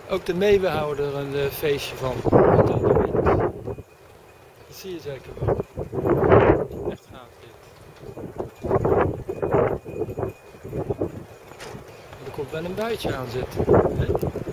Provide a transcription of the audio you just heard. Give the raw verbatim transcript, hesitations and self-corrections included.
Ook de meeuwen houden er een uh, feestje van. Met al die wind. Dat zie je zeker wel. Echt gaaf dit. Er komt wel een buitje aan zitten.